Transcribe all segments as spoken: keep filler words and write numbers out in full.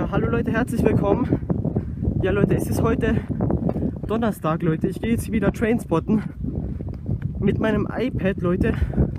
hallo Leute, herzlich willkommen. Ja Leute, es ist heute Donnerstag, Leute. Ich gehe jetzt wieder Trainspotten mit meinem iPad, Leute.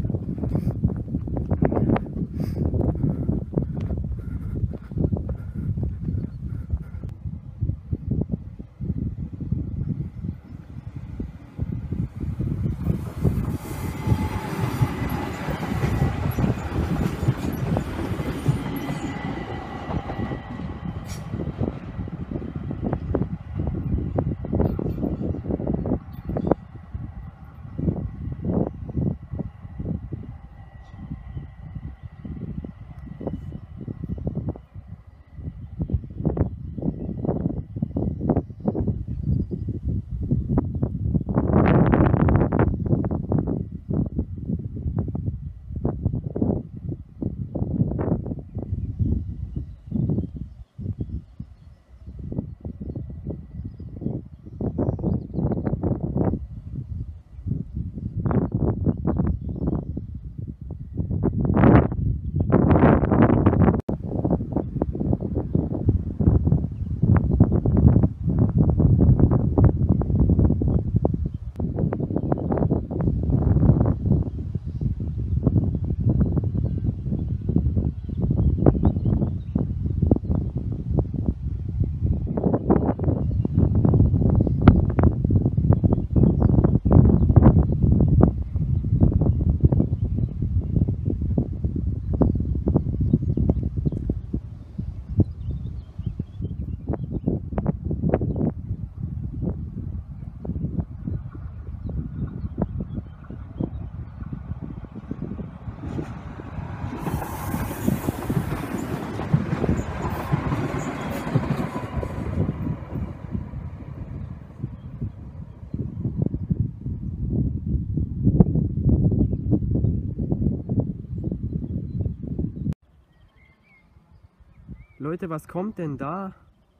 Leute, was kommt denn da?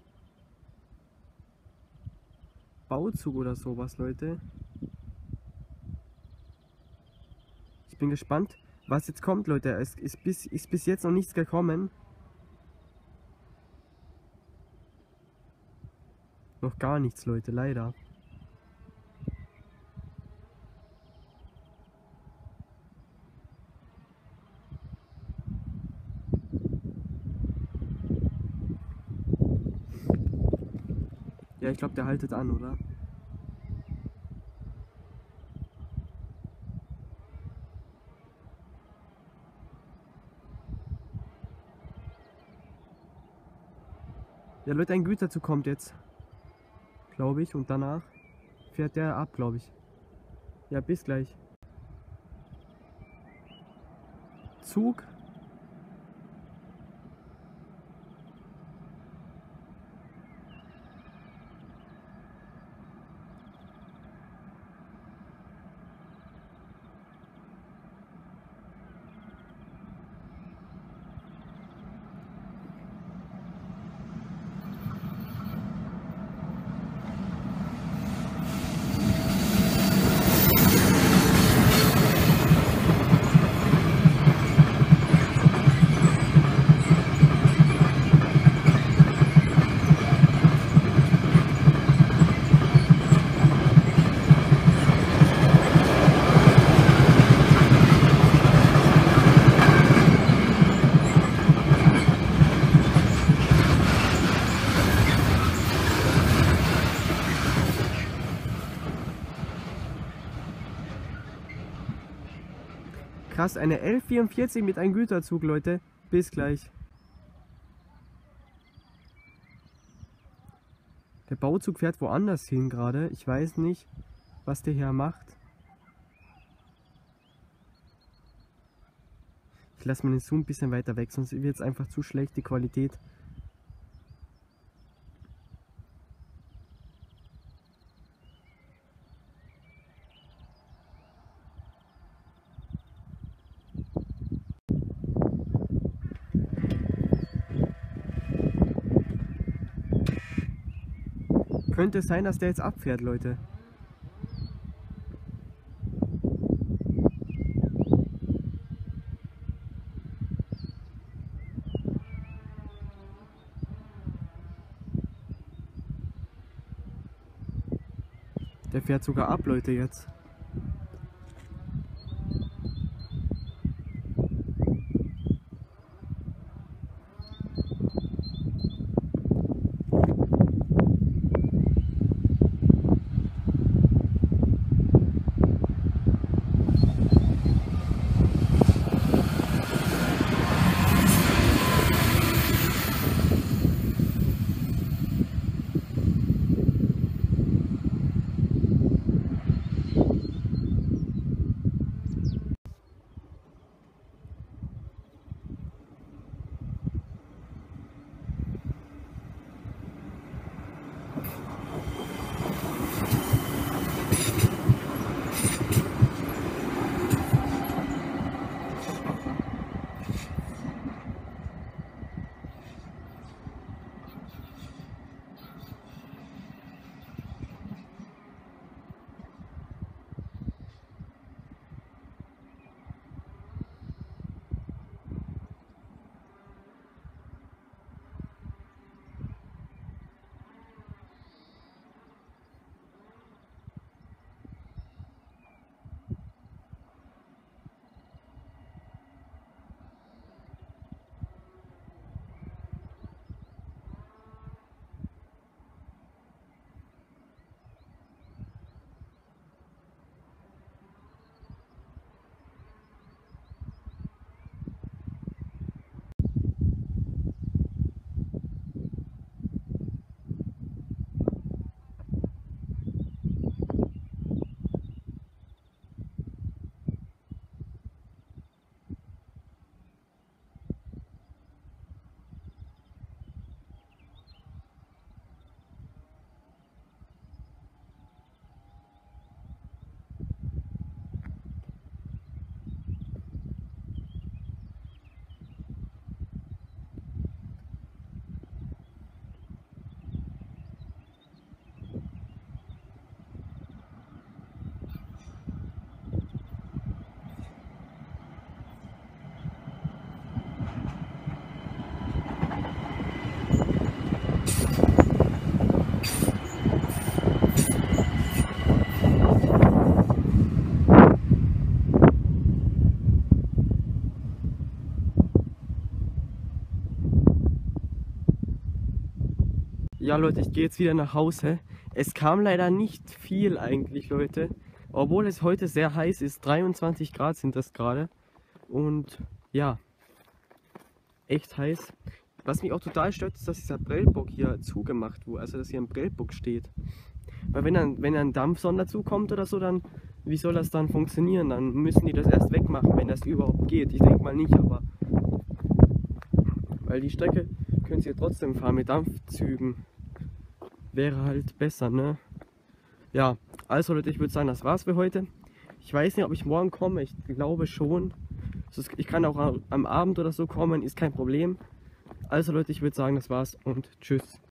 Bauzug oder sowas, Leute. Ich bin gespannt, was jetzt kommt, Leute. Es ist bis, ist bis jetzt noch nichts gekommen. Noch gar nichts, Leute, leider. Ja, ich glaube, der haltet an, oder? Ja, Leute, ein Güterzug kommt jetzt. Glaube ich. Und danach fährt der ab, glaube ich. Ja, bis gleich. Zug. Krass, eine L vierundvierzig mit einem Güterzug, Leute. Bis gleich. Der Bauzug fährt woanders hin gerade. Ich weiß nicht, was der hier macht. Ich lasse mal den Zoom ein bisschen weiter weg, sonst wird es einfach zu schlecht, die Qualität. Könnte sein, dass der jetzt abfährt, Leute. Der fährt sogar ab, Leute, jetzt. Ja, Leute, ich gehe jetzt wieder nach Hause. Es kam leider nicht viel eigentlich, Leute. Obwohl es heute sehr heiß ist. dreiundzwanzig Grad sind das gerade. Und ja, echt heiß. Was mich auch total stört, ist, dass dieser Prellbock hier zugemacht wurde. Also, dass hier ein Prellbock steht. Weil wenn dann, wenn ein Dampfsonder dazukommt oder so, dann wie soll das dann funktionieren? Dann müssen die das erst wegmachen, wenn das überhaupt geht. Ich denke mal nicht, aber... Weil die Strecke können sie ja trotzdem fahren mit Dampfzügen. Wäre halt besser, ne? Ja, also Leute, ich würde sagen, das war's für heute. Ich weiß nicht, ob ich morgen komme, ich glaube schon. Ich kann auch am Abend oder so kommen, ist kein Problem. Also Leute, ich würde sagen, das war's und tschüss.